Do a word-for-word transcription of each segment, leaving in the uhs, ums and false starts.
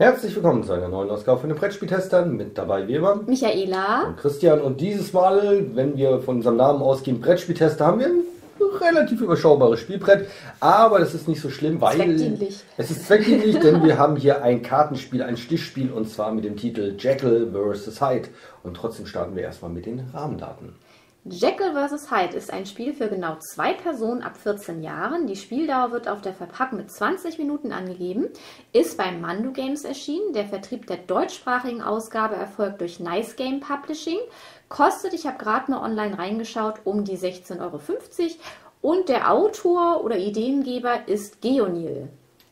Herzlich willkommen zu einer neuen Ausgabe von den Brettspieltestern. Mit dabei wie immer Michaela und Christian. Und dieses Mal, wenn wir von unserem Namen ausgehen, Brettspieltester, haben wir ein relativ überschaubares Spielbrett. Aber das ist nicht so schlimm, weil zweckdienlich. es ist zweckdienlich, denn wir haben hier ein Kartenspiel, ein Stichspiel, und zwar mit dem Titel Jekyll versus. Hyde. Und trotzdem starten wir erstmal mit den Rahmendaten. Jekyll versus. Hyde ist ein Spiel für genau zwei Personen ab vierzehn Jahren. Die Spieldauer wird auf der Verpackung mit zwanzig Minuten angegeben, ist bei Mandu Games erschienen. Der Vertrieb der deutschsprachigen Ausgabe erfolgt durch Nice Game Publishing. Kostet, ich habe gerade mal online reingeschaut, um die sechzehn Euro fünfzig. Und der Autor oder Ideengeber ist Geonil.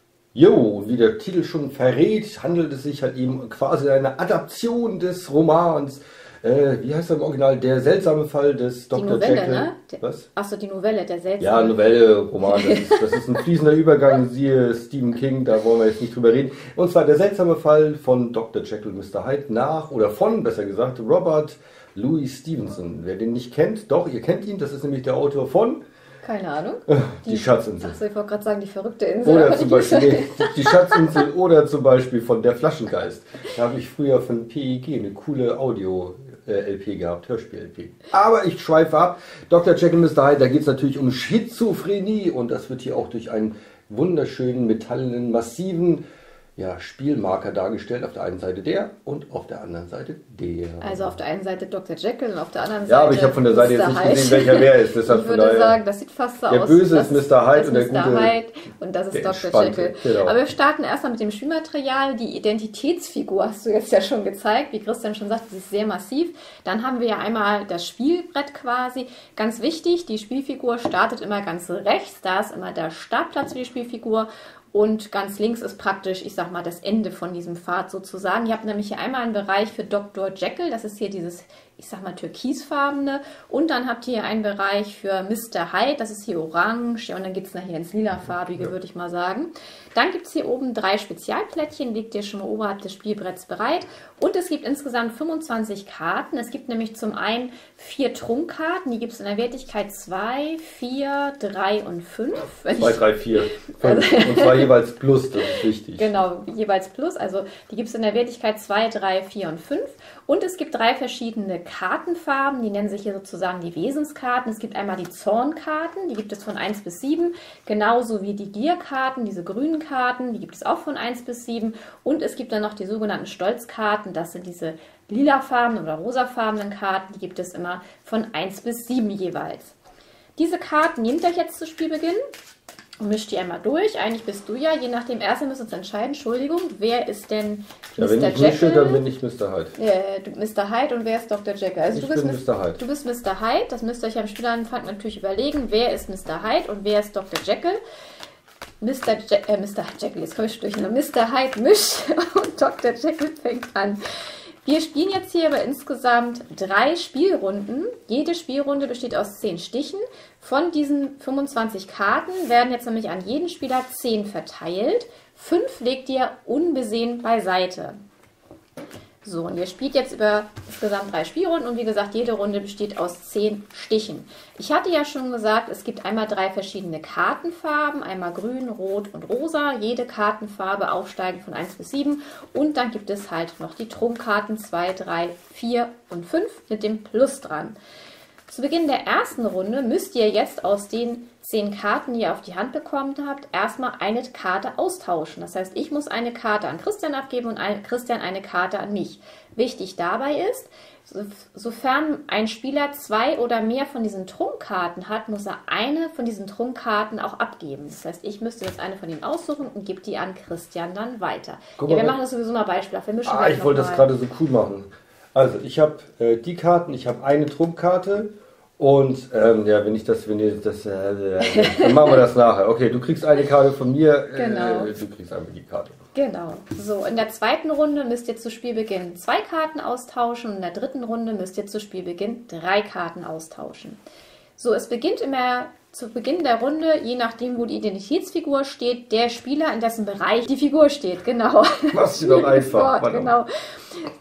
Jo, wie der Titel schon verrät, handelt es sich halt eben quasi eine Adaption des Romans. Äh, wie heißt er im Original? Der seltsame Fall des Doktor Novelle, Jekyll. ne? Der, Was? Achso, die Novelle, der seltsame. Ja, Novelle, Roman. Das ist, das ist ein fließender Übergang. Siehe Stephen King, da wollen wir jetzt nicht drüber reden. Und zwar der seltsame Fall von Doktor Jekyll, Mister Hyde nach, oder von, besser gesagt, Robert Louis Stevenson. Wer den nicht kennt, doch, ihr kennt ihn. Das ist nämlich der Autor von... Keine Ahnung. Die, die Schatzinsel. Achso, ich wollte gerade sagen, die verrückte Insel. Oder zum Beispiel nee, die Schatzinsel oder zum Beispiel von Der Flaschengeist. Da habe ich früher von P I G eine coole Audio-L P gehabt, Hörspiel-L P. Aber ich schweife ab. Doktor Jekyll, Mister Hyde, da geht es natürlich um Schizophrenie und das wird hier auch durch einen wunderschönen, metallenen, massiven ja, Spielmarker dargestellt. Auf der einen Seite der und auf der anderen Seite der. Also auf der einen Seite Doktor Jekyll und auf der anderen Seite. Ja, aber ich habe von der Seite jetzt nicht gesehen, welcher wer ist. Deshalb ich würde von sagen, das sieht fast so der aus. Der Böse das, ist Mister Hyde und der Mister Gute. Hyde und das ist Doktor Jekyll. Genau. Aber wir starten erstmal mit dem Spielmaterial. Die Identitätsfigur hast du jetzt ja schon gezeigt. Wie Christian schon sagt, sie ist sehr massiv. Dann haben wir ja einmal das Spielbrett quasi. Ganz wichtig, die Spielfigur startet immer ganz rechts. Da ist immer der Startplatz für die Spielfigur. Und ganz links ist praktisch, ich sag mal, das Ende von diesem Pfad sozusagen. Ihr habt nämlich hier einmal einen Bereich für Doktor Jekyll, das ist hier dieses, ich sag mal, türkisfarbene. Und dann habt ihr hier einen Bereich für Mister Hyde, das ist hier orange. Ja, und dann geht es nachher ins lilafarbige, ja, würde ich mal sagen. Dann gibt es hier oben drei Spezialplättchen, liegt ihr schon mal oberhalb des Spielbretts bereit. Und es gibt insgesamt fünfundzwanzig Karten. Es gibt nämlich zum einen vier Trunkkarten, die gibt es in der Wertigkeit zwei, vier, drei und fünf. zwei, drei, vier, fünf. Und zwar jeweils plus, das ist wichtig. Genau, jeweils plus. Also die gibt es in der Wertigkeit zwei, drei, vier und fünf. Und es gibt drei verschiedene Kartenfarben, die nennen sich hier sozusagen die Wesenskarten. Es gibt einmal die Zornkarten, die gibt es von eins bis sieben, genauso wie die Gierkarten, diese grünen Karten, die gibt es auch von eins bis sieben. Und es gibt dann noch die sogenannten Stolzkarten, das sind diese lilafarbenen oder rosafarbenen Karten, die gibt es immer von eins bis sieben jeweils. Diese Karten nehmt ihr jetzt zu Spielbeginn und mischt die einmal durch. Eigentlich bist du ja, je nachdem, erst müssen wir uns entscheiden, Entschuldigung, wer ist denn ja, Mister Jekyll? Wenn ich mische, dann bin ich Mister Hyde. Äh, du Mister Hyde und wer ist Doktor Jekyll? Also ich du bist bin Mister Hyde. Du bist Mister Hyde, das müsst ihr euch am Spielanfang natürlich überlegen, wer ist Mister Hyde und wer ist Doktor Jekyll. Mister Je äh, Mister Jekyll, jetzt komme ich durch, Mister Hyde mischt und Doktor Jekyll fängt an. Wir spielen jetzt hier aber insgesamt drei Spielrunden. Jede Spielrunde besteht aus zehn Stichen. Von diesen fünfundzwanzig Karten werden jetzt nämlich an jeden Spieler zehn verteilt. Fünf legt ihr unbesehen beiseite. So, und ihr spielt jetzt über insgesamt drei Spielrunden und wie gesagt, jede Runde besteht aus zehn Stichen. Ich hatte ja schon gesagt, es gibt einmal drei verschiedene Kartenfarben, einmal grün, rot und rosa, jede Kartenfarbe aufsteigend von eins bis sieben und dann gibt es halt noch die Trunkkarten zwei, drei, vier und fünf mit dem Plus dran. Zu Beginn der ersten Runde müsst ihr jetzt aus den zehn Karten, die ihr auf die Hand bekommen habt, erstmal eine Karte austauschen. Das heißt, ich muss eine Karte an Christian abgeben und ein, Christian eine Karte an mich. Wichtig dabei ist, so, sofern ein Spieler zwei oder mehr von diesen Trunkkarten hat, muss er eine von diesen Trunkkarten auch abgeben. Das heißt, ich müsste jetzt eine von ihnen aussuchen und gebe die an Christian dann weiter. Ja, wir machen das sowieso mal beispielhaft. Wir mischen ah, ich wollte das gerade so cool machen. Also, ich habe äh, die Karten, ich habe eine Trumpfkarte und ähm, ja, wenn ich das, wenn ihr das, äh, dann machen wir das nachher. Okay, du kriegst eine Karte von mir, genau. äh, du kriegst einfach die Karte. Genau. So, in der zweiten Runde müsst ihr zu Spielbeginn zwei Karten austauschen und in der dritten Runde müsst ihr zu Spielbeginn drei Karten austauschen. So, es beginnt immer zu Beginn der Runde, je nachdem, wo die Identitätsfigur steht, der Spieler, in dessen Bereich die Figur steht. Genau. Machst du doch einfach. Wort, genau.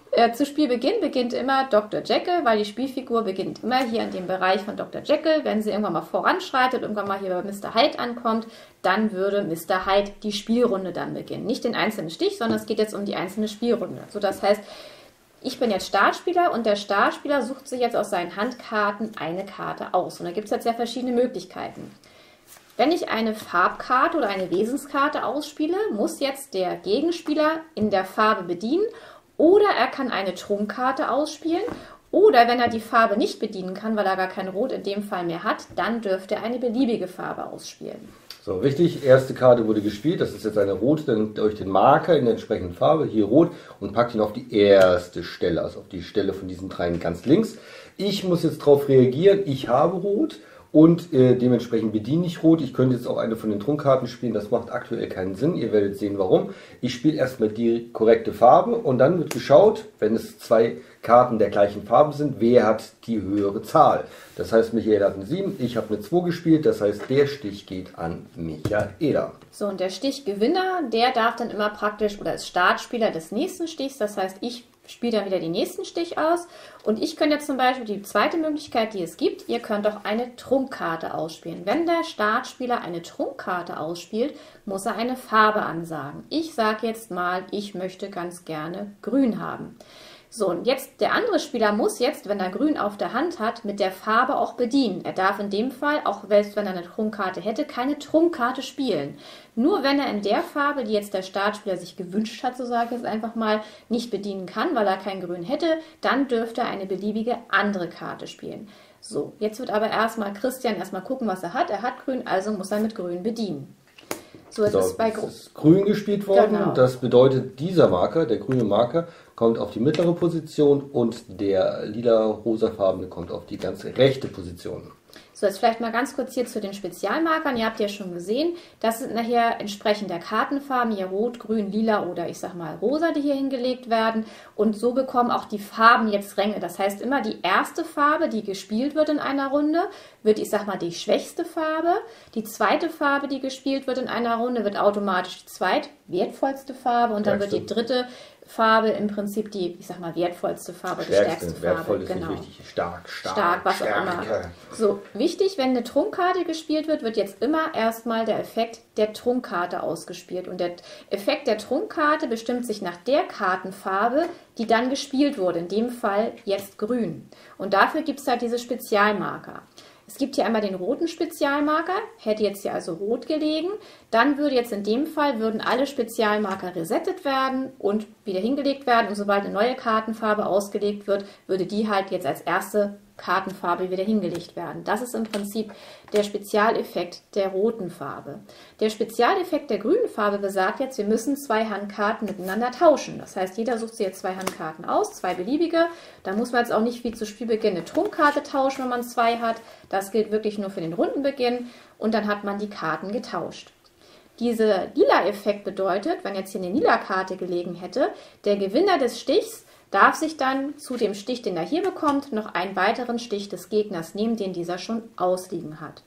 Äh, zu Spielbeginn beginnt immer Doktor Jekyll, weil die Spielfigur beginnt immer hier in dem Bereich von Doktor Jekyll. Wenn sie irgendwann mal voranschreitet, irgendwann mal hier bei Mister Hyde ankommt, dann würde Mister Hyde die Spielrunde dann beginnen. Nicht den einzelnen Stich, sondern es geht jetzt um die einzelne Spielrunde. So, das heißt, ich bin jetzt Startspieler und der Startspieler sucht sich jetzt aus seinen Handkarten eine Karte aus. Und da gibt es jetzt ja verschiedene Möglichkeiten. Wenn ich eine Farbkarte oder eine Wesenskarte ausspiele, muss jetzt der Gegenspieler in der Farbe bedienen oder er kann eine Trunkkarte ausspielen oder wenn er die Farbe nicht bedienen kann, weil er gar kein Rot in dem Fall mehr hat, dann dürfte er eine beliebige Farbe ausspielen. So, wichtig, erste Karte wurde gespielt, das ist jetzt eine rote, dann durch den Marker in der entsprechenden Farbe, hier rot, und packt ihn auf die erste Stelle, also auf die Stelle von diesen dreien ganz links. Ich muss jetzt darauf reagieren, ich habe rot. Und äh, dementsprechend bediene ich rot. Ich könnte jetzt auch eine von den Trunkkarten spielen. Das macht aktuell keinen Sinn. Ihr werdet sehen, warum. Ich spiele erstmal die korrekte Farbe und dann wird geschaut, wenn es zwei Karten der gleichen Farbe sind, wer hat die höhere Zahl. Das heißt, Michaela hat eine sieben, ich habe eine zwei gespielt. Das heißt, der Stich geht an Michaela. So, und der Stichgewinner, der darf dann immer praktisch oder ist Startspieler des nächsten Stichs. Das heißt, ich spiele dann wieder den nächsten Stich aus. Und ich könnte jetzt zum Beispiel die zweite Möglichkeit, die es gibt, ihr könnt auch eine Trunkkarte ausspielen. Wenn der Startspieler eine Trunkkarte ausspielt, muss er eine Farbe ansagen. Ich sage jetzt mal, ich möchte ganz gerne grün haben. So, und jetzt der andere Spieler muss jetzt, wenn er grün auf der Hand hat, mit der Farbe auch bedienen. Er darf in dem Fall, auch selbst wenn er eine Trunkkarte hätte, keine Trunkkarte spielen. Nur wenn er in der Farbe, die jetzt der Startspieler sich gewünscht hat, so sage ich es einfach mal, nicht bedienen kann, weil er kein Grün hätte, dann dürfte er eine beliebige andere Karte spielen. So, jetzt wird aber erstmal Christian erstmal gucken, was er hat. Er hat Grün, also muss er mit Grün bedienen. So, es so, ist bei es ist grün gespielt worden. Genau. Das bedeutet, dieser Marker, der grüne Marker, kommt auf die mittlere Position und der lila-rosafarbene kommt auf die ganz rechte Position. So, jetzt vielleicht mal ganz kurz hier zu den Spezialmarkern. Ihr habt ja schon gesehen, das sind nachher entsprechend der Kartenfarben, hier rot, grün, lila oder ich sag mal rosa, die hier hingelegt werden. Und so bekommen auch die Farben jetzt Ränge. Das heißt, immer die erste Farbe, die gespielt wird in einer Runde, wird, ich sag mal, die schwächste Farbe. Die zweite Farbe, die gespielt wird in einer Runde, wird automatisch die zweitwertvollste Farbe. Und dann wird die dritte Farbe im Prinzip die, ich sag mal, wertvollste Farbe, die stärkste Farbe. Wertvoll ist genau. nicht wichtig. Stark, stark, stark, was stark. auch immer. So, wichtig, wenn eine Trunkkarte gespielt wird, wird jetzt immer erstmal der Effekt der Trunkkarte ausgespielt. Und der Effekt der Trunkkarte bestimmt sich nach der Kartenfarbe, die dann gespielt wurde. In dem Fall jetzt grün. Und dafür gibt es halt diese Spezialmarker. Es gibt hier einmal den roten Spezialmarker, hätte jetzt hier also rot gelegen, dann würde jetzt in dem Fall, würden alle Spezialmarker resettet werden und wieder hingelegt werden und sobald eine neue Kartenfarbe ausgelegt wird, würde die halt jetzt als erste Kartenfarbe wieder hingelegt werden. Das ist im Prinzip der Spezialeffekt der roten Farbe. Der Spezialeffekt der grünen Farbe besagt jetzt, wir müssen zwei Handkarten miteinander tauschen. Das heißt, jeder sucht sich jetzt zwei Handkarten aus, zwei beliebige. Da muss man jetzt auch nicht wie zu Spielbeginn eine Trunkkarte tauschen, wenn man zwei hat. Das gilt wirklich nur für den Rundenbeginn und dann hat man die Karten getauscht. Dieser Lila-Effekt bedeutet, wenn jetzt hier eine Lila-Karte gelegen hätte, der Gewinner des Stichs darf sich dann zu dem Stich, den er hier bekommt, noch einen weiteren Stich des Gegners nehmen, den dieser schon ausliegen hat.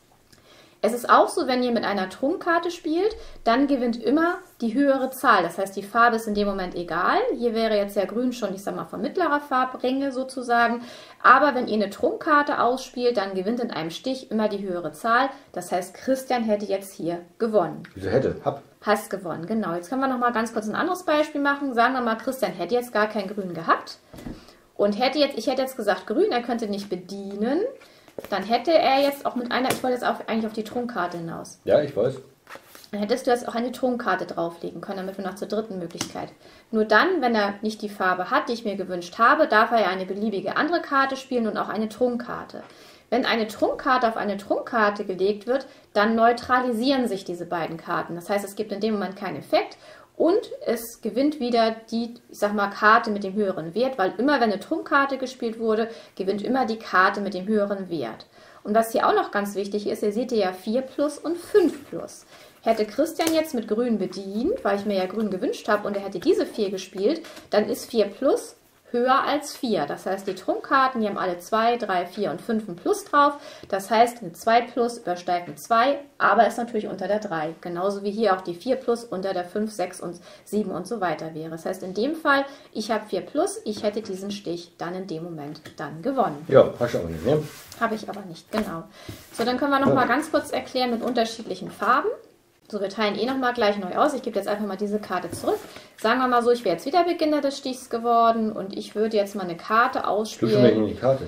Es ist auch so, wenn ihr mit einer Trunkkarte spielt, dann gewinnt immer die höhere Zahl. Das heißt, die Farbe ist in dem Moment egal. Hier wäre jetzt ja grün schon, ich sag mal, von mittlerer Farbränge sozusagen. Aber wenn ihr eine Trunkkarte ausspielt, dann gewinnt in einem Stich immer die höhere Zahl. Das heißt, Christian hätte jetzt hier gewonnen. Wieso hätte? Hab. Hast gewonnen, genau. Jetzt können wir noch mal ganz kurz ein anderes Beispiel machen. Sagen wir mal, Christian hätte jetzt gar kein Grün gehabt. Und hätte jetzt, ich hätte jetzt gesagt, Grün, er könnte nicht bedienen. Dann hätte er jetzt auch mit einer, ich wollte jetzt auch eigentlich auf die Trunkkarte hinaus. Ja, ich weiß. Dann hättest du jetzt auch eine Trunkkarte drauflegen können, damit wir noch zur dritten Möglichkeit. Nur dann, wenn er nicht die Farbe hat, die ich mir gewünscht habe, darf er ja eine beliebige andere Karte spielen und auch eine Trunkkarte. Wenn eine Trunkkarte auf eine Trunkkarte gelegt wird, dann neutralisieren sich diese beiden Karten. Das heißt, es gibt in dem Moment keinen Effekt und es gewinnt wieder die, ich sag mal, Karte mit dem höheren Wert, weil immer, wenn eine Trunkkarte gespielt wurde, gewinnt immer die Karte mit dem höheren Wert. Und was hier auch noch ganz wichtig ist, ihr seht ja vier plus und fünf plus. Hätte Christian jetzt mit Grün bedient, weil ich mir ja Grün gewünscht habe und er hätte diese vier gespielt, dann ist vier plus höher als vier. Das heißt, die Trunkkarten, die haben alle zwei, drei, vier und fünf ein Plus drauf. Das heißt, eine zwei Plus übersteigt eine zwei, aber ist natürlich unter der drei. Genauso wie hier auch die vier Plus unter der fünf, sechs und sieben und so weiter wäre. Das heißt, in dem Fall, ich habe vier Plus, ich hätte diesen Stich dann in dem Moment dann gewonnen. Ja, hast du aber nicht, ne? Habe ich aber nicht, genau. So, dann können wir noch ja. mal ganz kurz erklären mit unterschiedlichen Farben. So, wir teilen eh nochmal gleich neu aus. Ich gebe jetzt einfach mal diese Karte zurück. Sagen wir mal so, ich wäre jetzt wieder Beginner des Stichs geworden und ich würde jetzt mal eine Karte ausspielen. Du schon die Karte.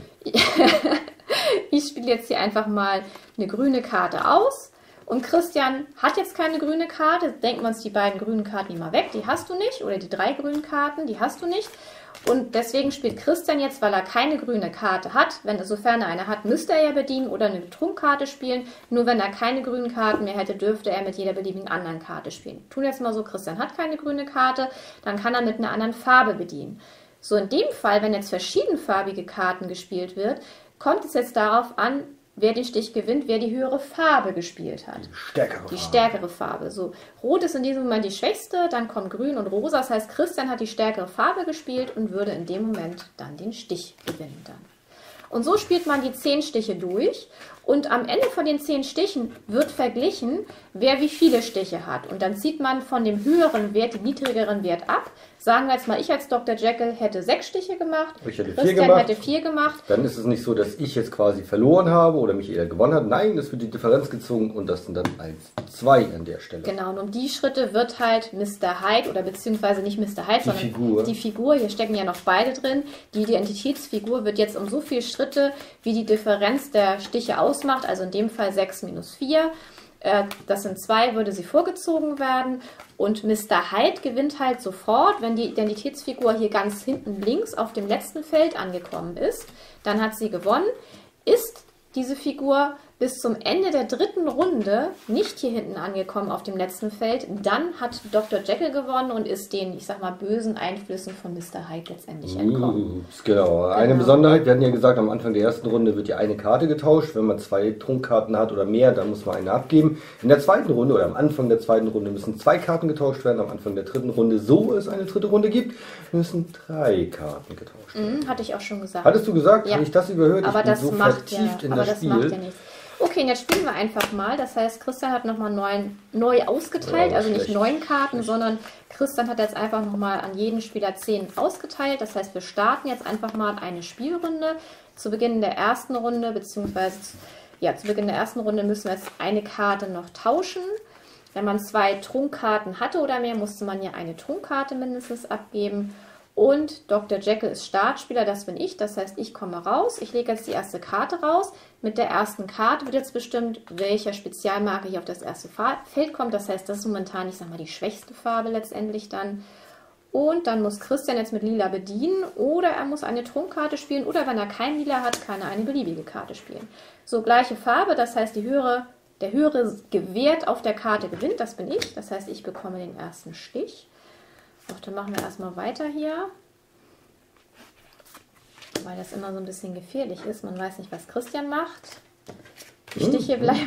Ich spiele jetzt hier einfach mal eine grüne Karte aus. Und Christian hat jetzt keine grüne Karte. Denken wir uns die beiden grünen Karten mal weg. Die hast du nicht. Oder die drei grünen Karten, die hast du nicht. Und deswegen spielt Christian jetzt, weil er keine grüne Karte hat. Wenn, sofern er eine hat, müsste er ja bedienen oder eine Trunkkarte spielen. Nur wenn er keine grünen Karten mehr hätte, dürfte er mit jeder beliebigen anderen Karte spielen. Tun jetzt mal so, Christian hat keine grüne Karte, dann kann er mit einer anderen Farbe bedienen. So, in dem Fall, wenn jetzt verschiedenfarbige Karten gespielt wird, kommt es jetzt darauf an, wer den Stich gewinnt, wer die höhere Farbe gespielt hat. Die stärkere Die Farbe. stärkere Farbe. So, Rot ist in diesem Moment die schwächste, dann kommt Grün und Rosa. Das heißt, Christian hat die stärkere Farbe gespielt und würde in dem Moment dann den Stich gewinnen dann. Und so spielt man die zehn Stiche durch und am Ende von den zehn Stichen wird verglichen, wer wie viele Stiche hat. Und dann zieht man von dem höheren Wert den niedrigeren Wert ab. Sagen wir jetzt mal, ich als Doktor Jekyll hätte sechs Stiche gemacht, ich hätte Christian vier gemacht. hätte vier gemacht. Dann ist es nicht so, dass ich jetzt quasi verloren habe oder Michaela gewonnen hat. Nein, es wird die Differenz gezogen und das sind dann eins, zwei an der Stelle. Genau, und um die Schritte wird halt Mister Hyde oder beziehungsweise nicht Mister Hyde, die sondern Figur. die Figur, hier stecken ja noch beide drin, die Identitätsfigur wird jetzt um so viele Schritte, wie die Differenz der Stiche ausmacht, also in dem Fall sechs minus vier, das sind zwei, würde sie vorgezogen werden. Und Mister Hyde gewinnt halt sofort, wenn die Identitätsfigur hier ganz hinten links auf dem letzten Feld angekommen ist. Dann hat sie gewonnen. Ist diese Figur bis zum Ende der dritten Runde nicht hier hinten angekommen auf dem letzten Feld, dann hat Doktor Jekyll gewonnen und ist den, ich sag mal, bösen Einflüssen von Mister Hyde letztendlich entkommen. Uh, genau. Eine Genau. Besonderheit, wir hatten ja gesagt, am Anfang der ersten Runde wird ja eine Karte getauscht. Wenn man zwei Trunkkarten hat oder mehr, dann muss man eine abgeben. In der zweiten Runde oder am Anfang der zweiten Runde müssen zwei Karten getauscht werden. Am Anfang der dritten Runde, so es eine dritte Runde gibt, müssen drei Karten getauscht werden. Mhm, hatte ich auch schon gesagt. Hattest du gesagt? Ja. Habe ich das überhört? Aber ich bin das so macht ja, vertieft in aber das das Spiel. macht ja nichts. Okay, und jetzt spielen wir einfach mal. Das heißt, Christian hat nochmal neun, neu ausgeteilt, Ja, also nicht schlecht. neun Karten, sondern Christian hat jetzt einfach nochmal an jeden Spieler zehn ausgeteilt. Das heißt, wir starten jetzt einfach mal eine Spielrunde. Zu Beginn der ersten Runde, beziehungsweise ja, zu Beginn der ersten Runde müssen wir jetzt eine Karte noch tauschen. Wenn man zwei Trunkkarten hatte oder mehr, musste man ja eine Trunkkarte mindestens abgeben. Und Doktor Jekyll ist Startspieler, das bin ich, das heißt, ich komme raus. Ich lege jetzt die erste Karte raus. Mit der ersten Karte wird jetzt bestimmt, welcher Spezialmarke hier auf das erste Feld kommt. Das heißt, das ist momentan, ich sag mal, die schwächste Farbe letztendlich dann. Und dann muss Christian jetzt mit Lila bedienen oder er muss eine Trunkkarte spielen oder wenn er kein Lila hat, kann er eine beliebige Karte spielen. So, gleiche Farbe, das heißt, die höhere, der höhere Wert auf der Karte gewinnt, das bin ich. Das heißt, ich bekomme den ersten Stich. Doch, dann machen wir erstmal weiter hier, weil das immer so ein bisschen gefährlich ist. Man weiß nicht, was Christian macht. Die Stiche bleiben.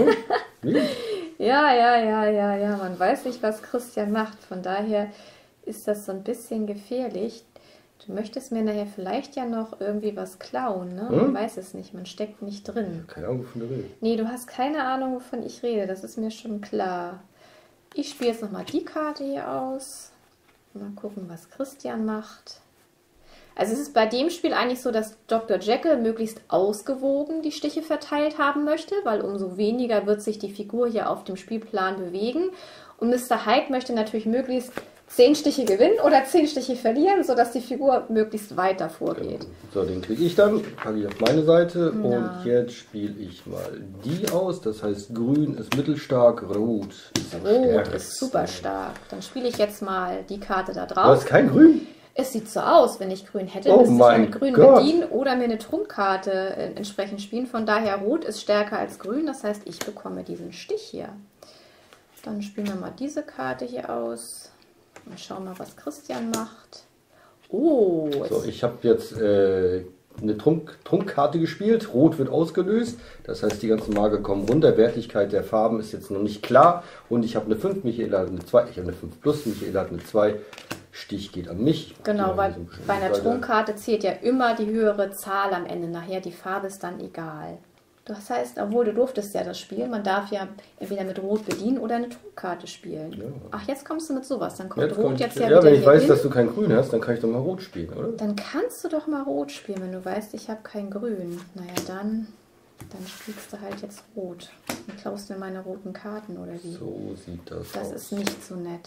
Ja, ja, ja, ja, ja, man weiß nicht, was Christian macht. Von daher ist das so ein bisschen gefährlich. Du möchtest mir nachher vielleicht ja noch irgendwie was klauen, ne? Man hm? weiß es nicht, man steckt nicht drin. Keine Ahnung, wovon du redest. Nee, du hast keine Ahnung, wovon ich rede, das ist mir schon klar. Ich spiele jetzt nochmal die Karte hier aus. Mal gucken, was Christian macht. Also es ist bei dem Spiel eigentlich so, dass Doktor Jekyll möglichst ausgewogen die Stiche verteilt haben möchte, weil umso weniger wird sich die Figur hier auf dem Spielplan bewegen. Und Mister Hyde möchte natürlich möglichst zehn Stiche gewinnen oder zehn Stiche verlieren, sodass die Figur möglichst weiter vorgeht. So, den kriege ich dann, packe ich auf meine Seite. Na. Und jetzt spiele ich mal die aus. Das heißt, grün ist mittelstark, rot ist am Rot stärksten. ist super stark. Dann spiele ich jetzt mal die Karte da Du drauf. hast kein Grün? Es sieht so aus, wenn ich grün hätte, Oh müsste ich mein mit grün Gott. bedienen oder mir eine Trunkkarte äh, entsprechend spielen. Von daher rot ist stärker als grün, das heißt, ich bekomme diesen Stich hier. Dann spielen wir mal diese Karte hier aus. Mal schauen mal, was Christian macht. Oh, So, ich habe jetzt äh, eine Trunk, Trunkkarte gespielt. Rot wird ausgelöst. Das heißt, die ganzen Marker kommen runter. Wertigkeit der Farben ist jetzt noch nicht klar. Und ich habe eine fünf, Michaela hat eine zwei. Ich habe eine fünf plus, Michaela hat eine zwei. Stich geht an mich. Genau, weil so bei einer Seite. Trunkkarte zählt ja immer die höhere Zahl am Ende. Nachher die Farbe ist dann egal. Das heißt, obwohl du durftest ja das spielen, man darf ja entweder mit Rot bedienen oder eine Trunkkarte spielen. Ja. Ach, jetzt kommst du mit sowas. Dann kommt Jetzt Rot kommt, jetzt ja, ja, wieder wenn ich hier weiß, hin. dass du kein Grün hast, dann kann ich doch mal Rot spielen, oder? Dann kannst du doch mal Rot spielen, wenn du weißt, ich habe kein Grün. Naja, dann, dann spielst du halt jetzt Rot. Dann klaust du mir meine roten Karten, oder wie? So sieht das, Das aus. ist nicht so nett.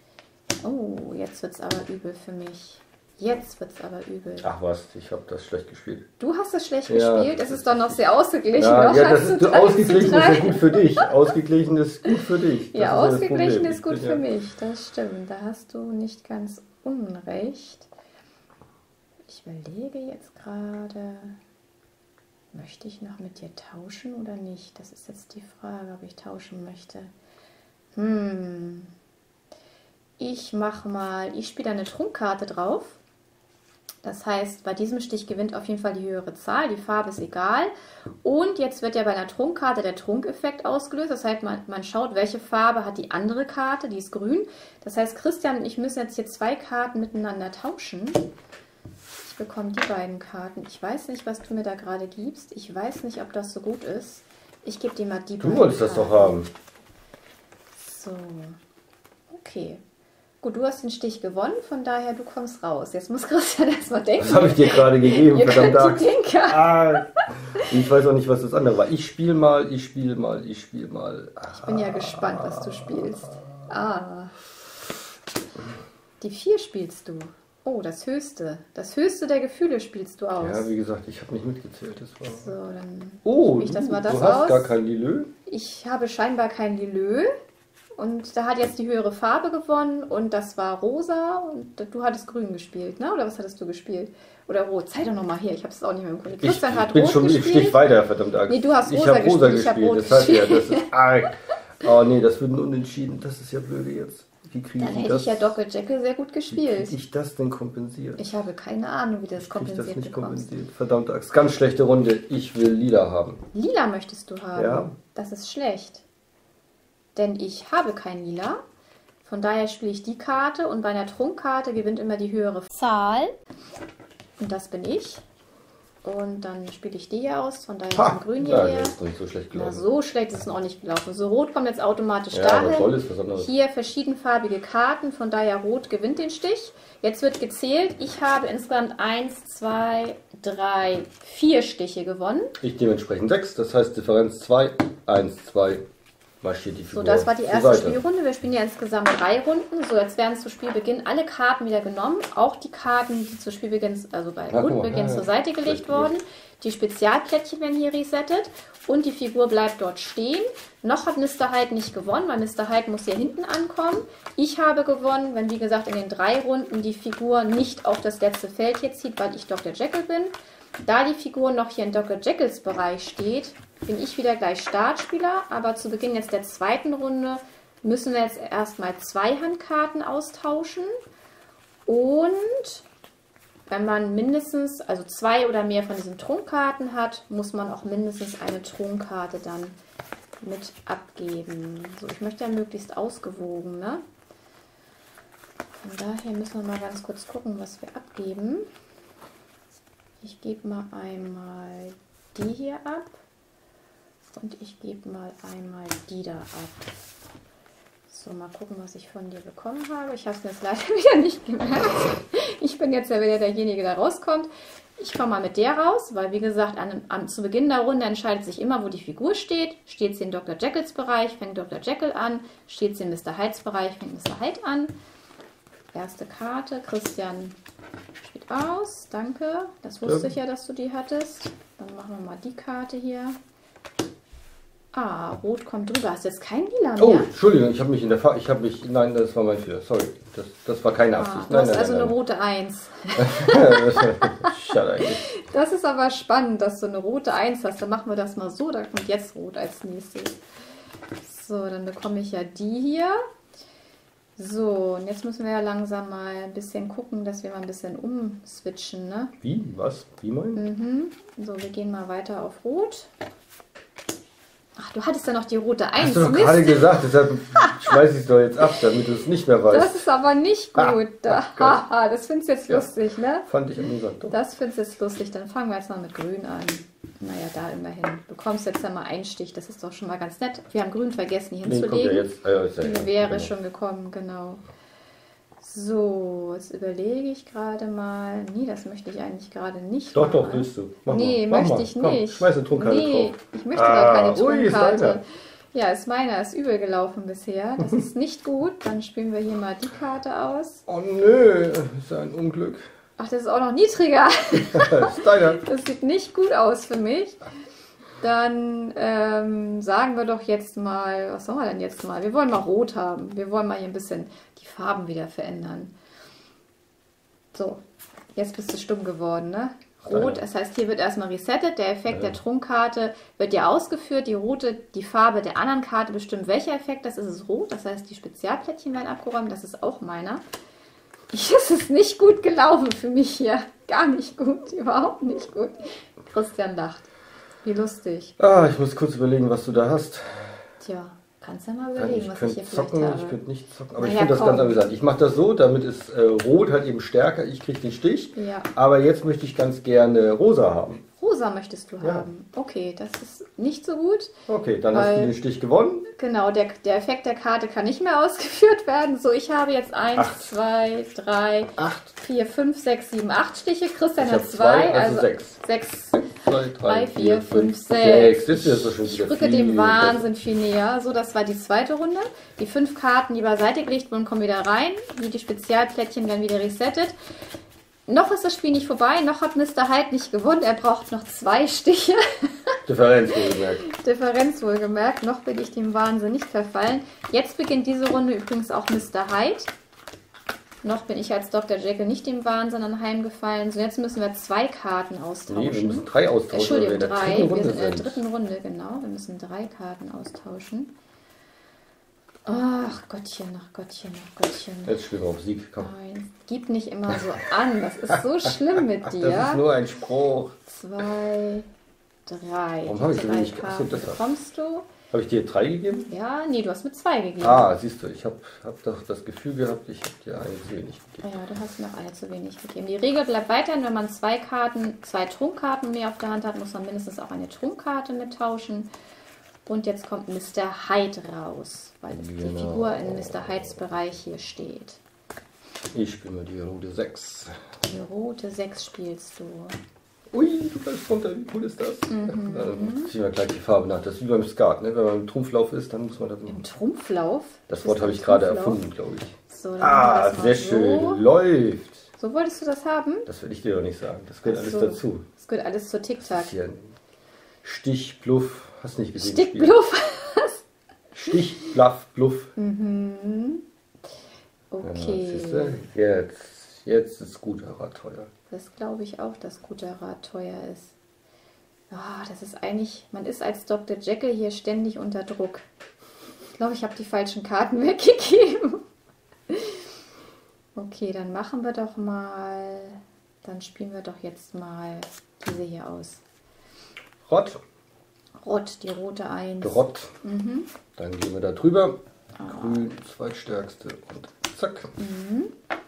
Oh, jetzt wird es aber übel für mich. Jetzt wird es aber übel. Ach was, ich habe das schlecht gespielt. Du hast es schlecht Ja, gespielt. Es ist doch noch sehr ausgeglichen. Ja, Noch ja, das hast ist du drei zu ausgeglichen, ist drei. ja gut für dich. Ausgeglichen ist gut für dich. Das Ja, ist das ausgeglichen Problem. ist gut Ich bin für ja- mich. Das stimmt. Da hast du nicht ganz unrecht. Ich überlege jetzt gerade, möchte ich noch mit dir tauschen oder nicht? Das ist jetzt die Frage, ob ich tauschen möchte. Hm. Ich mache mal, ich spiele eine Trunkkarte drauf. Das heißt, bei diesem Stich gewinnt auf jeden Fall die höhere Zahl, die Farbe ist egal. Und jetzt wird ja bei einer Trunkkarte der Trunkeffekt ausgelöst. Das heißt, man, man schaut, welche Farbe hat die andere Karte, die ist grün. Das heißt, Christian und ich müssen jetzt hier zwei Karten miteinander tauschen. Ich bekomme die beiden Karten. Ich weiß nicht, was du mir da gerade gibst. Ich weiß nicht, ob das so gut ist. Ich gebe dir mal die beiden Du wolltest das doch haben. So, okay. Gut, du hast den Stich gewonnen, von daher du kommst raus. Jetzt muss Christian erstmal denken. Das habe ich dir gerade gegeben, Ihr verdammt könnt die Axt. Denker. Ah, ich weiß auch nicht, was das andere war. Ich spiele mal, ich spiele mal, ich spiele mal. Ich bin ja gespannt, was du spielst. Ah. Die vier spielst du. Oh, das höchste. Das höchste der Gefühle spielst du aus. Ja, wie gesagt, ich habe nicht mitgezählt. Das war... So, dann Oh, spiel ich das du, mal das du hast aus. gar kein Lilö. Ich habe scheinbar kein Lilö. Und da hat jetzt die höhere Farbe gewonnen und das war rosa und du hattest grün gespielt, ne? Oder was hattest du gespielt? Oder rot? Zeig doch nochmal hier, ich habe es auch nicht mehr im Kopf. Ich, Christian hat ich bin rot schon gespielt. ich stich weiter, verdammt Axt. Nee, du hast ich rosa habe rosa gespielt, ich hab gespielt. rot Das heißt ja, gespielt. das ist arg. Oh nee, das wird ein Unentschieden. Das ist ja blöde jetzt. Wie kriege Dann ich hätte das? ich ja Dr. Jekyll sehr gut Wie gespielt. kriege ich das denn kompensiert? Ich habe keine Ahnung, wie du das Ich krieg das kompensiert nicht bekommst. kompensiert. Verdammt Axt. Ganz schlechte Runde. Ich will lila haben. Lila möchtest du haben. Ja. Das ist schlecht. Denn ich habe kein Lila. Von daher spiele ich die Karte und bei einer Trunkkarte gewinnt immer die höhere Zahl. Und das bin ich. Und dann spiele ich die hier aus. Von daher Ha, ist ein Grün ja, hierher. das ist nicht so schlecht Na, gelaufen. so schlecht ist es auch nicht gelaufen. So rot kommt jetzt automatisch Ja, aber dahin. toll ist was anderes. Hier verschiedenfarbige Karten, von daher rot gewinnt den Stich. Jetzt wird gezählt. Ich habe insgesamt eins, zwei, drei, vier Stiche gewonnen. Ich dementsprechend sechs. Das heißt Differenz zwei, eins, zwei. Marschiert die So, Figur das war die zur erste Seite. Spielrunde. Wir spielen ja insgesamt drei Runden. So, jetzt werden zu Spielbeginn alle Karten wieder genommen. Auch die Karten, die zu Spielbeginn, also bei Ja, guck mal, Rundenbeginn ja, zur ja. Seite gelegt Schlecht wurden. Die Spezialplättchen werden hier resettet. Und die Figur bleibt dort stehen. Noch hat Mister Hyde nicht gewonnen, weil Mister Hyde muss hier hinten ankommen. Ich habe gewonnen, wenn wie gesagt in den drei Runden die Figur nicht auf das letzte Feld hier zieht, weil ich Doktor Jekyll bin. Da die Figur noch hier in Doktor Jekylls Bereich steht, bin ich wieder gleich Startspieler. Aber zu Beginn jetzt der zweiten Runde müssen wir jetzt erstmal zwei Handkarten austauschen. Und wenn man mindestens, also zwei oder mehr von diesen Trunkkarten hat, muss man auch mindestens eine Trunkkarte dann mit abgeben. So, ich möchte ja möglichst ausgewogen, ne? Von daher müssen wir mal ganz kurz gucken, was wir abgeben. Ich gebe mal einmal die hier ab und ich gebe mal einmal die da ab. So, mal gucken, was ich von dir bekommen habe. Ich habe es mir jetzt leider wieder nicht gemerkt. Ich bin jetzt ja wieder derjenige, der rauskommt. Ich komme mal mit der raus, weil wie gesagt, an, an, zu Beginn der Runde entscheidet sich immer, wo die Figur steht. Steht sie in Doktor Jekylls Bereich, fängt Doktor Jekyll an. Steht sie in Mister Hydes Bereich, fängt Mister Hyde an. Erste Karte, Christian spielt aus, danke. Das wusste ich ja, dass du die hattest. Dann machen wir mal die Karte hier. Ah, rot kommt drüber. Hast du jetzt kein Lila mehr? Oh, Entschuldigung, ich habe mich in der Fa ich habe mich, nein, das war mein Fehler, sorry, das, das war keine Ah, Absicht. du Nein, hast nein, also nein, eine nein. rote eins. Schade eigentlich. Das ist aber spannend, dass du eine rote eins hast. Dann machen wir das mal so, da kommt jetzt rot als nächstes. So, dann bekomme ich ja die hier. So, und jetzt müssen wir ja langsam mal ein bisschen gucken, dass wir mal ein bisschen umswitchen, ne? Wie? Was? Wie mein? Mhm. So, wir gehen mal weiter auf Rot. Ach, du hattest ja noch die rote Hast eins. du doch gerade gesagt, deshalb schmeiße ich es doch jetzt ab, damit du es nicht mehr weißt. Das ist aber nicht gut. Ah, Haha, ha, das findest du jetzt Ja. lustig, ne? Fand ich amüsant. Doch. Das findest du jetzt lustig. Dann fangen wir jetzt mal mit Grün an. Naja, da immerhin. Du bekommst jetzt ja mal einen Stich. Das ist doch schon mal ganz nett. Wir haben Grün vergessen, hier Nee, kommt ja hinzulegen. jetzt. Äh, ist ja Die egal. wäre Genau. schon gekommen, genau. So, jetzt überlege ich gerade mal. Nee, das möchte ich eigentlich gerade nicht Doch, doch, machen. willst du. Mach Nee, mal. Mach möchte mal. ich Komm, nicht. schmeiß eine Trunkarte nee, drauf. ich möchte Ah, gar keine ui, ist Trunkarte. deiner. Ja, ist meiner, ist übel gelaufen bisher. Das ist nicht gut. Dann spielen wir hier mal die Karte aus. Oh nö, ist ja ein Unglück. Ach, das ist auch noch niedriger. ist deiner. Das sieht nicht gut aus für mich. Dann ähm, sagen wir doch jetzt mal, was sollen wir denn jetzt mal? Wir wollen mal Rot haben. Wir wollen mal hier ein bisschen die Farben wieder verändern. So, jetzt bist du stumm geworden, ne? Rot, das heißt, hier wird erstmal resettet. Der Effekt Ja. der Trunkkarte wird ja ausgeführt. Die rote, die Farbe der anderen Karte bestimmt, welcher Effekt das ist. Es ist rot, das heißt, die Spezialplättchen werden abgeräumt. Das ist auch meiner. Es ist nicht gut gelaufen für mich hier. Gar nicht gut, überhaupt nicht gut. Christian lacht. Wie lustig. Ah, ich muss kurz überlegen, was du da hast. Tja, kannst ja mal überlegen, Ich was ich könnte hier vielleicht zocken, habe. ich könnte nicht zocken. Aber Na ich ja, finde das komm. ganz amüsant. Ich mache das so, damit ist äh, Rot halt eben stärker. Ich kriege den Stich. Ja. Aber jetzt möchte ich ganz gerne Rosa haben. Rosa möchtest du Ja. haben. Okay, das ist nicht so gut. Okay, dann hast Weil- du den Stich gewonnen. Genau, der, der Effekt der Karte kann nicht mehr ausgeführt werden. So, ich habe jetzt eins, Acht. zwei, drei, Acht. vier, fünf, sechs, sieben, acht Stiche. Christian Ich hat hab zwei, zwei, also also sechs. sechs. Zwei, Drei, vier, fünf, sechs. Das ist doch schon Ich wieder rücke viel dem besser. Wahnsinn viel näher. So, das war die zweite Runde. Die fünf Karten, die beiseite gelegt wurden, kommen wieder rein. Hier die Spezialplättchen werden wieder resettet. Noch ist das Spiel nicht vorbei. Noch hat Mister Hyde nicht gewonnen. Er braucht noch zwei Stiche. Differenz wohlgemerkt. Differenz wohlgemerkt. Noch bin ich dem Wahnsinn nicht verfallen. Jetzt beginnt diese Runde übrigens auch Mister Hyde. Noch bin ich als Doktor Jekyll nicht dem Wahnsinn anheimgefallen. So, jetzt müssen wir zwei Karten austauschen. Nee, wir müssen drei austauschen. Entschuldigung, weil wir in der drei. dritten Wir Runde sind in der sind. dritten Runde, genau. Wir müssen drei Karten austauschen. Ach Gottchen, ach Gottchen, ach Gottchen. Jetzt spielen wir auf Sieg. Komm. Nein, gib nicht immer so an. Das ist so schlimm mit Ach, dir. das ist nur ein Spruch. Zwei, drei. Warum habe ich Die so drei wenig- Ach so, Karten deshalb. bekommst du. Habe ich dir drei gegeben? Ja, nee, du hast mit zwei gegeben. Ah, siehst du, ich habe hab doch das Gefühl gehabt, ich habe dir eine zu wenig gegeben. Ja, du hast noch eine zu wenig gegeben. Die Regel bleibt weiterhin, wenn man zwei Karten, zwei Trunkkarten mehr auf der Hand hat, muss man mindestens auch eine Trunkkarte mittauschen. Und jetzt kommt Mister Hyde raus, weil die Genau. Figur in Mister Hydes Bereich hier steht. Ich spiele mal die rote sechs. Die rote sechs spielst du. Ui, du bleibst runter, wie cool ist das? Mhm. Dann ziehen wir gleich die Farbe nach. Das ist wie beim Skat, ne? Wenn man im Trumpflauf ist, dann muss man das Im machen. Trumpflauf? Das Ist Wort habe ein ich gerade Trumpflauf? erfunden, glaube ich. So, dann machen wir Ah, das mal sehr so. schön. Läuft. So wolltest du das haben? Das will ich dir doch nicht sagen. Das gehört Ach alles so. dazu. Das gehört alles zur Das Tick-Tack. ist hier ein Stich, Bluff. Hast nicht gesehen? Stickbluff. Stich, Bluff, Bluff. Mhm. Okay. Ja, siehst du? Jetzt, jetzt ist guter Rat teuer. Das glaube ich auch, dass guter Rat teuer ist. Ah, das ist eigentlich, man ist als Doktor Jekyll hier ständig unter Druck. Ich glaube, ich habe die falschen Karten weggegeben. Okay, dann machen wir doch mal, dann spielen wir doch jetzt mal diese hier aus. Rott, Rot, die rote eins. Grott. Mhm. Dann gehen wir da drüber. Ah. Grün, zweitstärkste und zack. Mhm.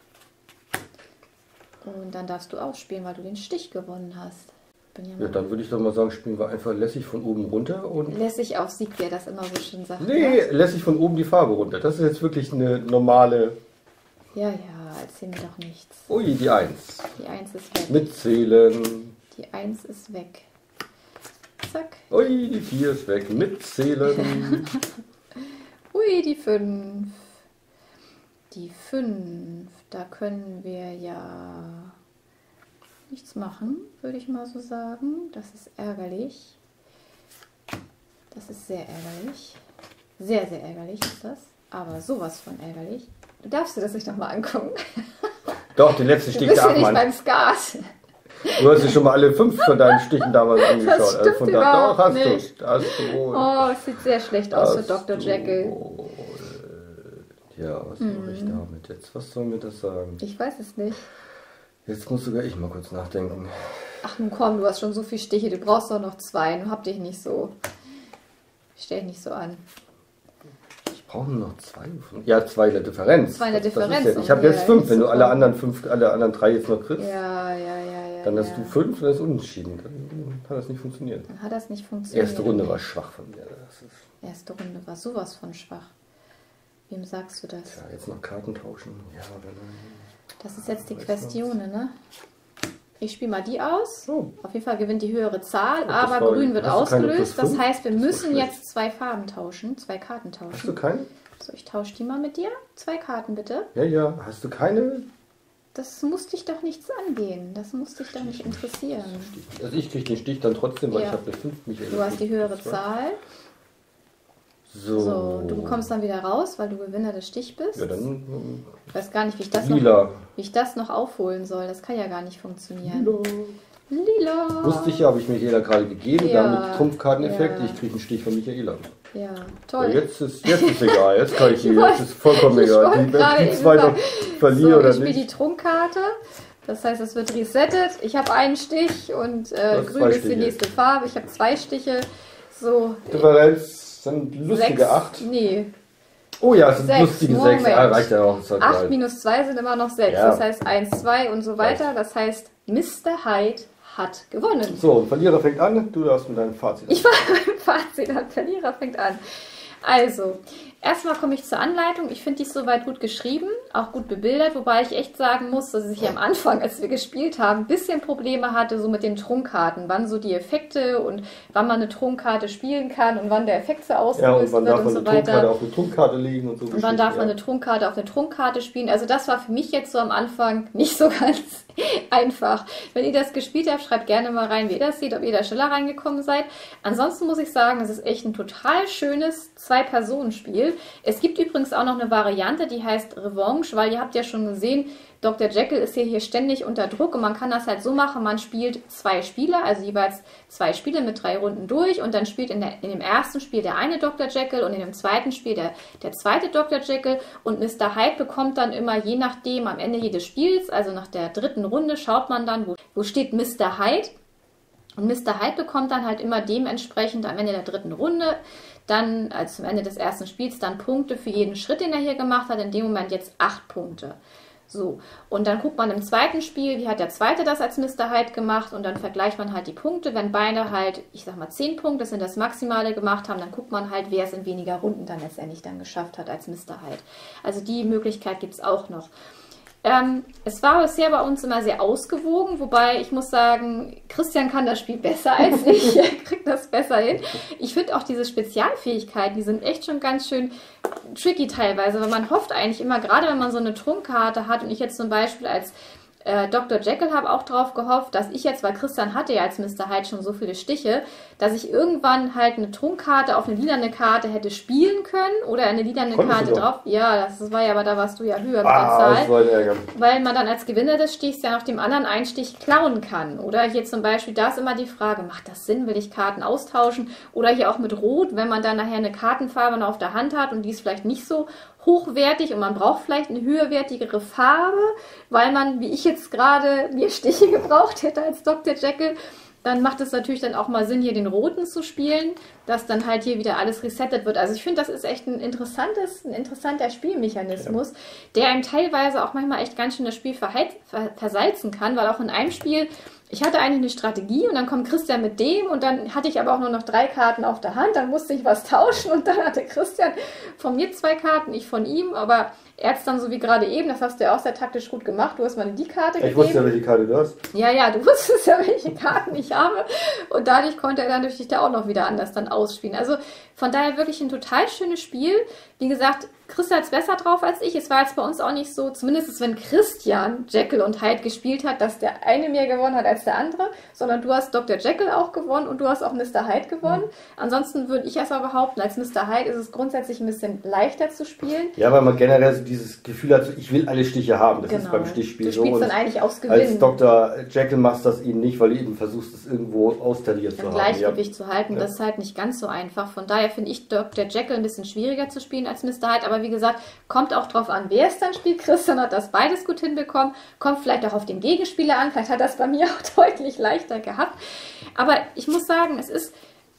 Und dann darfst du ausspielen, weil du den Stich gewonnen hast. Bin ja Ja, mal dann würde ich doch mal sagen, spielen wir einfach lässig von oben runter und... lässig auf Sieg, wer das immer so schön sagt. Nee, Ne? lässig von oben die Farbe runter. Das ist jetzt wirklich eine normale... Ja, ja, erzähl mir doch nichts. Ui, die eins. Die eins ist weg. Mitzählen. Die eins ist weg. Zack. Ui, die vier ist weg. Mitzählen. Ui, die fünf. Die fünf. Da können wir ja nichts machen, würde ich mal so sagen. Das ist ärgerlich. Das ist sehr ärgerlich. Sehr, sehr ärgerlich ist das. Aber sowas von ärgerlich. Du darfst dir das nicht nochmal angucken. Doch, den letzten Du Stich bist ja darf nicht man. beim Skat. Du hast dir schon mal alle fünf von deinen Stichen damals angeschaut. Also stimmt von da, überhaupt doch, hast nicht. du. Hast du wohl. Oh, es sieht sehr schlecht aus für Hast Doktor du Jekyll. wohl. Ja, was mache ich damit jetzt? Was soll mir das sagen? Ich weiß es nicht. Jetzt muss sogar ich mal kurz nachdenken. Ach nun komm, du hast schon so viele Stiche, du brauchst doch noch zwei, nun hab dich nicht so. Stell dich nicht so an. Ich brauche nur noch zwei. Ja, zwei in der Differenz. Zwei in der Das- das ist Differenz, ja- Ich habe um jetzt hier fünf. Wenn du alle hinzukommen. anderen fünf, alle anderen drei jetzt noch kriegst, Ja, ja, ja, ja. dann hast ja. du fünf, dann ist unentschieden. Dann hat das nicht funktioniert. Dann hat das nicht Die funktioniert. erste Runde war schwach von mir. Das ist, Erste Runde war sowas von schwach. Wem sagst du das? ja, jetzt noch Karten tauschen. Ja, oder nein. Das ist jetzt die Weiß Question, ne? Ich spiele mal die aus. Oh. Auf jeden Fall gewinnt die höhere Zahl, das aber war- grün wird hast du keine ausgelöst. plus Das fünf? heißt, wir Das ist so müssen schlecht. jetzt zwei Farben tauschen, zwei Karten Hast du tauschen. keine? So, ich tausche die mal mit dir. Zwei Karten bitte. Ja, ja. Hast du keine? Das muss dich doch nichts angehen. Das muss dich doch nicht interessieren. Also ich kriege den Stich dann trotzdem, weil Ja. ich habe eine fünf. Michael. Du hast die höhere Zahl. So. So, du bekommst dann wieder raus, weil du Gewinner des Stich bist. Ja, dann ähm, Ich weiß gar nicht, wie ich das noch, lila. wie ich das noch aufholen soll. Das kann ja gar nicht funktionieren. Lila. Wusste ich ja, habe ich Michaela gerade gegeben, Ja. dann mit Trumpfkarteneffekt. Ja. Ich kriege einen Stich von Michaela. Ja, Ja, toll. jetzt ist jetzt ist egal, jetzt kann ich hier, Ich wollt- jetzt ist vollkommen ich egal. wollte Die, gerade die eben zwei sagen, noch verliere So, oder ich spiele die nicht. Trunkkarte. Das heißt, es wird resettet. Ich habe einen Stich und äh, hast grün zwei ist die Stiche. nächste Farbe. Ich habe zwei Stiche. So, Differenz sind lustige sechs. acht. Nee, Oh ja, es sind Sechs, lustige Moment. sechs. Ah, reicht ja auch. Ist halt acht geil. minus zwei sind immer noch sechs. Ja. Das heißt eins, zwei und so weiter. Das heißt, Mister Hyde hat gewonnen. So, und Verlierer fängt an. Du darfst mit deinem Fazit. Ich war beim Fazit, der Verlierer fängt an. Also, erstmal komme ich zur Anleitung. Ich finde die ist soweit gut geschrieben, auch gut bebildert, wobei ich echt sagen muss, dass ich am Anfang, als wir gespielt haben, ein bisschen Probleme hatte, so mit den Trunkkarten, wann so die Effekte und wann man eine Trunkkarte spielen kann und wann der Effekt so Ja, und ausgelöst wann wird darf und man so eine Trunkkarte weiter. auf eine Trunkkarte legen und so. Und wann darf man eine Trunkkarte auf eine Trunkkarte spielen? Also das war für mich jetzt so am Anfang nicht so ganz einfach. Wenn ihr das gespielt habt, schreibt gerne mal rein, wie ihr das seht, ob ihr da schneller reingekommen seid. Ansonsten muss ich sagen, es ist echt ein total schönes Zwei-Personen-Spiel. Es gibt übrigens auch noch eine Variante, die heißt Revanche, weil ihr habt ja schon gesehen, Doktor Jekyll ist ja hier ständig unter Druck und man kann das halt so machen, man spielt zwei Spieler, also jeweils zwei Spiele mit drei Runden durch und dann spielt in, der, in dem ersten Spiel der eine Doktor Jekyll und in dem zweiten Spiel der, der zweite Doktor Jekyll und Mister Hyde bekommt dann immer, je nachdem, am Ende jedes Spiels, also nach der dritten Runde, schaut man dann, wo, wo steht Mister Hyde. Und Mister Hyde bekommt dann halt immer dementsprechend am Ende der dritten Runde dann, also zum Ende des ersten Spiels, dann Punkte für jeden Schritt, den er hier gemacht hat. In dem Moment jetzt acht Punkte. So, und dann guckt man im zweiten Spiel, wie hat der Zweite das als Mister Hyde gemacht und dann vergleicht man halt die Punkte. Wenn beide halt, ich sag mal, zehn Punkte sind das Maximale gemacht haben, dann guckt man halt, wer es in weniger Runden dann letztendlich dann geschafft hat als Mister Hyde. Also die Möglichkeit gibt es auch noch. Ähm, es war bisher bei uns immer sehr ausgewogen, wobei ich muss sagen, Christian kann das Spiel besser als ich, er kriegt das besser hin. Ich finde auch diese Spezialfähigkeiten, die sind echt schon ganz schön tricky teilweise, weil man hofft eigentlich immer, gerade wenn man so eine Trunkkarte hat und ich jetzt zum Beispiel als äh, Doktor Jekyll habe auch drauf gehofft, dass ich jetzt, weil Christian hatte ja als Mister Hyde schon so viele Stiche, dass ich irgendwann halt eine Trunkkarte auf eine lilane Karte hätte spielen können oder eine lilane Konntest Karte du doch. drauf. Ja, das war ja, aber da warst du ja höher mit der Ah, Zahl. das war ein Ärger. Weil man dann als Gewinner des Stichs ja noch dem anderen einen Stich klauen kann. Oder hier zum Beispiel, da ist immer die Frage, macht das Sinn, will ich Karten austauschen? Oder hier auch mit Rot, wenn man dann nachher eine Kartenfarbe noch auf der Hand hat und die ist vielleicht nicht so hochwertig und man braucht vielleicht eine höherwertigere Farbe, weil man, wie ich jetzt gerade, mir Stiche gebraucht hätte als Doktor Jekyll, dann macht es natürlich dann auch mal Sinn, hier den roten zu spielen, dass dann halt hier wieder alles resettet wird. Also ich finde, das ist echt ein interessantes, ein interessanter Spielmechanismus, ja, der einem teilweise auch manchmal echt ganz schön das Spiel verheiz, ver, versalzen kann, weil auch in einem Spiel, ich hatte eigentlich eine Strategie und dann kommt Christian mit dem und dann hatte ich aber auch nur noch drei Karten auf der Hand, dann musste ich was tauschen und dann hatte Christian von mir zwei Karten, ich von ihm, aber er hat es dann so wie gerade eben, das hast du ja auch sehr taktisch gut gemacht, du hast mir die Karte Ich gegeben. wusste ja, welche Karte du hast. Ja, ja, du wusstest ja, welche Karten ich habe und dadurch konnte er dann natürlich da auch noch wieder anders dann ausspielen. Also von daher wirklich ein total schönes Spiel. Wie gesagt, Christian hat es besser drauf als ich. Es war jetzt bei uns auch nicht so, zumindest wenn Christian Jekyll und Hyde gespielt hat, dass der eine mehr gewonnen hat als der andere, sondern du hast Doktor Jekyll auch gewonnen und du hast auch Mister Hyde gewonnen. Mhm. Ansonsten würde ich erstmal behaupten, als Mister Hyde ist es grundsätzlich ein bisschen leichter zu spielen. Ja, weil man generell so dieses Gefühl hat, so, ich will alle Stiche haben. Das genau. ist beim Stichspiel du so. spielst Und dann eigentlich aufs Gewinnen. als Doktor Jekyll machst du das eben nicht, weil du eben versuchst, es irgendwo austariert zu Im haben. Gleichgewicht Ja. zu halten, Ja. das ist halt nicht ganz so einfach. Von daher finde ich Doktor Jekyll ein bisschen schwieriger zu spielen als Mister Hyde. Aber wie gesagt, kommt auch drauf an, wer es dann spielt. Christian hat das beides gut hinbekommen. Kommt vielleicht auch auf den Gegenspieler an. Vielleicht hat das bei mir auch deutlich leichter gehabt. Aber ich muss sagen, es ist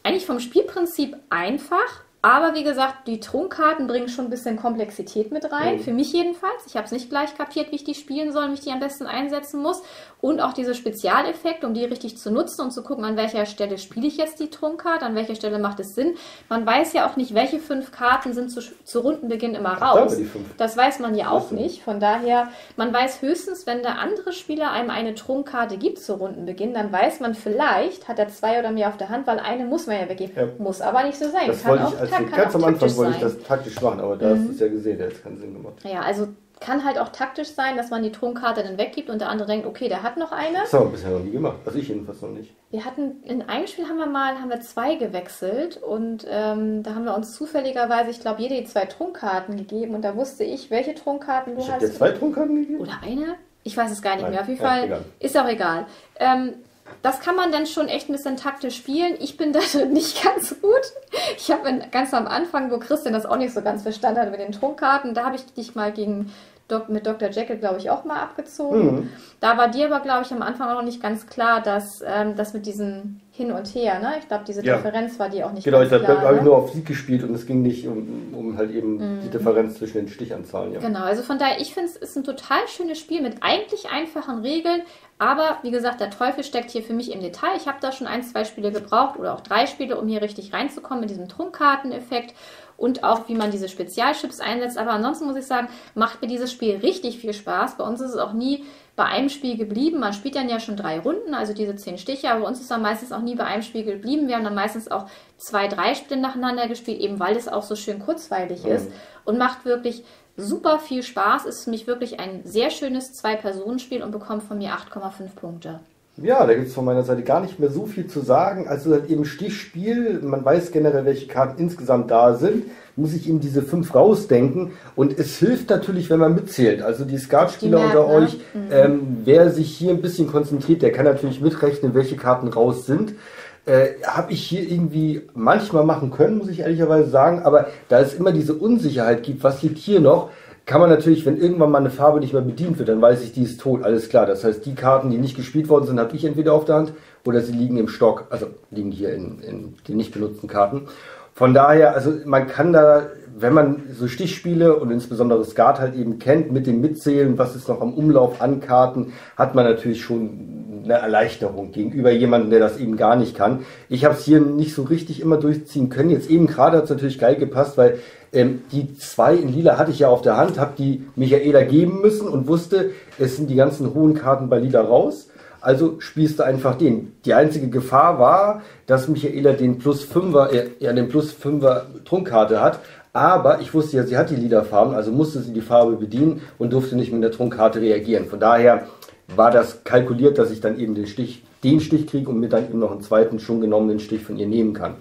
eigentlich vom Spielprinzip einfach. Aber wie gesagt, die Trunkkarten bringen schon ein bisschen Komplexität mit rein. Mhm. Für mich jedenfalls. Ich habe es nicht gleich kapiert, wie ich die spielen soll, wie ich die am besten einsetzen muss. Und auch diese Spezialeffekte, um die richtig zu nutzen und zu gucken, an welcher Stelle spiele ich jetzt die Trunkkarte, an welcher Stelle macht es Sinn. Man weiß ja auch nicht, welche fünf Karten sind zu, zu Rundenbeginn immer raus. Das weiß man ja auch nicht. Von daher, man weiß höchstens, wenn der andere Spieler einem eine Trunkkarte gibt zu Rundenbeginn, dann weiß man vielleicht, hat er zwei oder mehr auf der Hand, weil eine muss man ja weggeben. Ja. Muss aber nicht so sein. Das Kann auch Kann Ganz am Anfang wollte ich das taktisch machen, aber da mhm. hast du es ja gesehen, der hat keinen Sinn gemacht. Ja, also kann halt auch taktisch sein, dass man die Trunkkarte dann weggibt und der andere denkt, okay, der hat noch eine. Das haben wir bisher noch nie gemacht, also ich jedenfalls noch nicht. Wir hatten, in einem Spiel haben wir mal, haben wir zwei gewechselt und ähm, da haben wir uns zufälligerweise, ich glaube, jede die zwei Trunkkarten gegeben und da wusste ich, welche Trunkkarten du ich hast. Dir zwei Trunkkarten gegeben? Oder eine? Ich weiß es gar nicht Nein. mehr, auf jeden ja, Fall, egal. Ist auch egal. Ähm, Das kann man dann schon echt ein bisschen taktisch spielen. Ich bin da drin nicht ganz gut. Ich habe ganz am Anfang, wo Christian das auch nicht so ganz verstanden hat mit den Trunkkarten, da habe ich dich mal gegen mit Doktor Jekyll, glaube ich, auch mal abgezogen. Mhm. Da war dir aber, glaube ich, am Anfang auch noch nicht ganz klar, dass ähm, das mit diesem Hin und Her, ne? Ich glaube, diese ja. Differenz war dir auch nicht genau, ganz klar. Genau, da habe ne? ich nur auf Sieg gespielt und es ging nicht um, um halt eben mhm. die Differenz zwischen den Stichanzahlen. Ja. Genau, also von daher, ich finde, es ist ein total schönes Spiel mit eigentlich einfachen Regeln, aber wie gesagt, der Teufel steckt hier für mich im Detail. Ich habe da schon ein, zwei Spiele gebraucht oder auch drei Spiele, um hier richtig reinzukommen mit diesem Trunkkarteneffekt. Und auch, wie man diese Spezialchips einsetzt. Aber ansonsten muss ich sagen, macht mir dieses Spiel richtig viel Spaß. Bei uns ist es auch nie bei einem Spiel geblieben. Man spielt dann ja schon drei Runden, also diese zehn Stiche. Aber bei uns ist es dann meistens auch nie bei einem Spiel geblieben. Wir haben dann meistens auch zwei, drei Spiele nacheinander gespielt, eben weil es auch so schön kurzweilig mhm. ist. Und macht wirklich super viel Spaß. Ist für mich wirklich ein sehr schönes Zwei-Personen-Spiel und bekommt von mir acht Komma fünf Punkte. Ja, da gibt es von meiner Seite gar nicht mehr so viel zu sagen. Also halt eben Stichspiel, man weiß generell, welche Karten insgesamt da sind, muss ich eben diese fünf rausdenken. Und es hilft natürlich, wenn man mitzählt. Also die Skatspieler unter ne? euch, mhm. ähm, wer sich hier ein bisschen konzentriert, der kann natürlich mitrechnen, welche Karten raus sind. Äh, habe ich hier irgendwie manchmal machen können, muss ich ehrlicherweise sagen. Aber da es immer diese Unsicherheit gibt, was liegt hier noch, kann man natürlich, wenn irgendwann mal eine Farbe nicht mehr bedient wird, dann weiß ich, die ist tot, alles klar. Das heißt, die Karten, die nicht gespielt worden sind, habe ich entweder auf der Hand oder sie liegen im Stock, also liegen hier in, in den nicht benutzten Karten. Von daher, also man kann da, wenn man so Stichspiele und insbesondere Skat halt eben kennt, mit dem Mitzählen, was ist noch am Umlauf an Karten, hat man natürlich schon eine Erleichterung gegenüber jemandem, der das eben gar nicht kann. Ich habe es hier nicht so richtig immer durchziehen können. Jetzt eben gerade hat es natürlich geil gepasst, weil ähm, die zwei in Lila hatte ich ja auf der Hand, habe die Michaela geben müssen und wusste, es sind die ganzen hohen Karten bei Lila raus. Also spielst du einfach den. Die einzige Gefahr war, dass Michaela den Plus Fünfer, äh, ja, den Plus Fünfer Trunkkarte hat. Aber ich wusste ja, sie hat die Lila-Farben, also musste sie die Farbe bedienen und durfte nicht mit der Trunkkarte reagieren. Von daher war das kalkuliert, dass ich dann eben den Stich, den Stich kriege und mir dann eben noch einen zweiten schon genommenen Stich von ihr nehmen kann.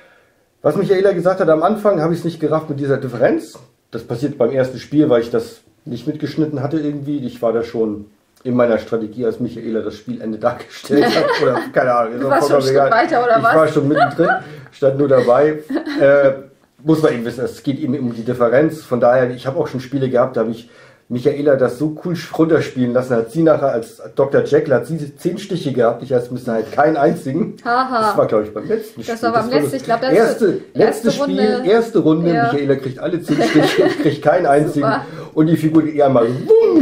Was Michaela gesagt hat, am Anfang habe ich es nicht gerafft mit dieser Differenz. Das passiert beim ersten Spiel, weil ich das nicht mitgeschnitten hatte irgendwie. Ich war da schon in meiner Strategie, als Michaela das Spielende dargestellt hat. Oder keine Ahnung. Du warst schon ein Stück weiter, oder ich was? Ich war schon mittendrin, stand nur dabei. äh, muss man eben wissen, es geht eben um die Differenz. Von daher, ich habe auch schon Spiele gehabt, da habe ich Michaela das so cool runterspielen lassen. Hat sie nachher als Doktor Jekyll hat sie zehn Stiche gehabt. Ich als Mister Hyde keinen einzigen. Haha. Das war, glaube ich, beim letzten Spiel. Das war beim letzten, ich glaube, das erste, ist letzte Spiel, Runde. erste Runde. Ja. Michaela kriegt alle zehn Stiche, ich kriege keinen einzigen. Super. Und die Figur geht eher mal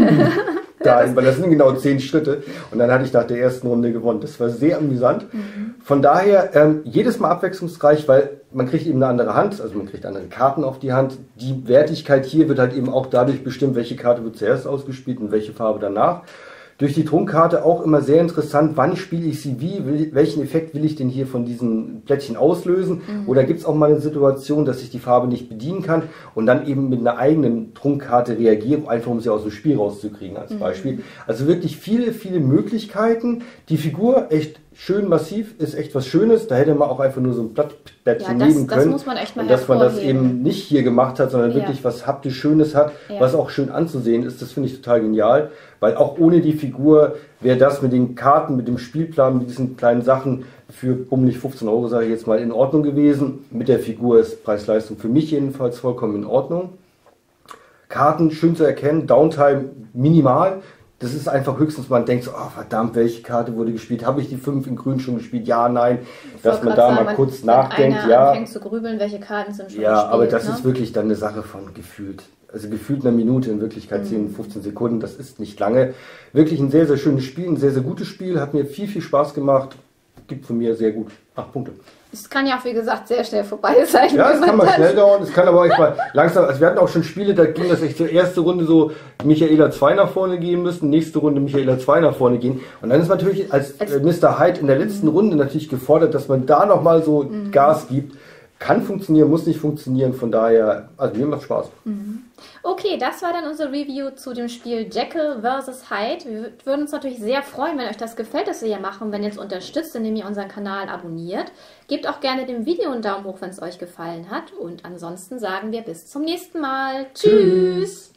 dahin, ja, weil das sind genau zehn Schritte. Und dann hatte ich nach der ersten Runde gewonnen. Das war sehr amüsant. Mhm. Von daher ähm, jedes Mal abwechslungsreich, weil man kriegt eben eine andere Hand, also man kriegt andere Karten auf die Hand. Die Wertigkeit hier wird halt eben auch dadurch bestimmt, welche Karte wird zuerst ausgespielt und welche Farbe danach. Durch die Trunkkarte auch immer sehr interessant, wann spiele ich sie wie, will, welchen Effekt will ich denn hier von diesen Plättchen auslösen? Mhm. Oder gibt es auch mal eine Situation, dass ich die Farbe nicht bedienen kann und dann eben mit einer eigenen Trunkkarte reagiere, einfach um sie aus dem Spiel rauszukriegen als Beispiel. Mhm. Also wirklich viele, viele Möglichkeiten. Die Figur echt schön massiv, ist echt was Schönes. Da hätte man auch einfach nur so ein Blattplättchen ja, nehmen können. Das muss man echt mal und dass man das eben nicht hier gemacht hat, sondern ja. wirklich was haptisch Schönes hat, ja. was auch schön anzusehen ist. Das finde ich total genial. Weil auch ohne die Figur wäre das mit den Karten, mit dem Spielplan, mit diesen kleinen Sachen für bummelig fünfzehn Euro, sage ich jetzt mal, in Ordnung gewesen. Mit der Figur ist Preis-Leistung für mich jedenfalls vollkommen in Ordnung. Karten schön zu erkennen, Downtime minimal. Das ist einfach höchstens, man denkt so, oh verdammt, welche Karte wurde gespielt? Habe ich die fünf in grün schon gespielt? Ja, nein. Dass man da sagen, mal kurz wenn nachdenkt. Einer ja, anfängt zu grübeln, welche Karten sind schon ja, gespielt. Aber das ne? ist wirklich dann eine Sache von gefühlt. Also gefühlt einer Minute, in Wirklichkeit mhm. zehn, fünfzehn Sekunden, das ist nicht lange. Wirklich ein sehr, sehr schönes Spiel, ein sehr, sehr gutes Spiel. Hat mir viel, viel Spaß gemacht. Gibt von mir sehr gut acht Punkte. Es kann ja auch, wie gesagt, sehr schnell vorbei sein. Ja, es kann mal schnell dauern, es kann aber auch mal langsam, also wir hatten auch schon Spiele, da ging das echt zur erste Runde so Michaela zwei nach vorne gehen müssen, nächste Runde Michaela zwei nach vorne gehen und dann ist man natürlich als, als Mister Hyde in der letzten mhm. Runde natürlich gefordert, dass man da nochmal so mhm. Gas gibt. Kann funktionieren, muss nicht funktionieren, von daher, also mir macht Spaß. Mhm. Okay, das war dann unser Review zu dem Spiel Jekyll versus. Hyde. Wir würden uns natürlich sehr freuen, wenn euch das gefällt, was wir hier machen, wenn ihr es unterstützt, indem ihr unseren Kanal abonniert. Gebt auch gerne dem Video einen Daumen hoch, wenn es euch gefallen hat. Und ansonsten sagen wir bis zum nächsten Mal. Tschüss!